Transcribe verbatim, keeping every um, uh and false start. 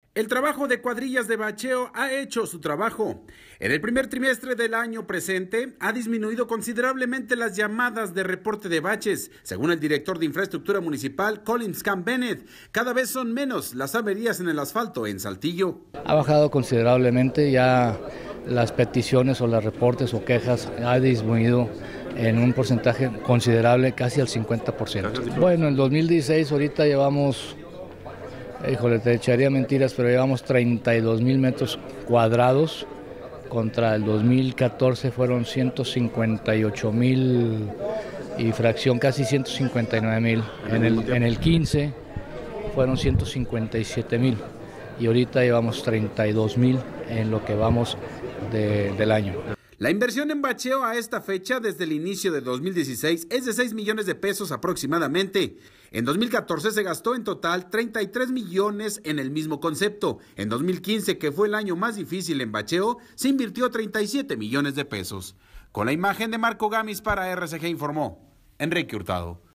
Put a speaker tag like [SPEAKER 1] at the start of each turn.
[SPEAKER 1] El trabajo de cuadrillas de bacheo ha hecho su trabajo. En el primer trimestre del año presente ha disminuido considerablemente las llamadas de reporte de baches. Según el director de infraestructura municipal, Collins Camp Bennett, cada vez son menos las averías en el asfalto en Saltillo.
[SPEAKER 2] Ha bajado considerablemente, ya las peticiones o los reportes o quejas ha disminuido en un porcentaje considerable, casi al cincuenta por ciento. Bueno, en dos mil dieciséis ahorita llevamos... Híjole, te echaría mentiras, pero llevamos treinta y dos mil metros cuadrados, contra el dos mil catorce fueron ciento cincuenta y ocho mil y fracción, casi ciento cincuenta y nueve mil. En el, en el quince fueron ciento cincuenta y siete mil y ahorita llevamos treinta y dos mil en lo que vamos de, del año.
[SPEAKER 1] La inversión en bacheo a esta fecha, desde el inicio de dos mil dieciséis, es de seis millones de pesos aproximadamente. En dos mil catorce se gastó en total treinta y tres millones en el mismo concepto. En dos mil quince, que fue el año más difícil en bacheo, se invirtió treinta y siete millones de pesos. Con la imagen de Marco Gamis para R C G informó Enrique Hurtado.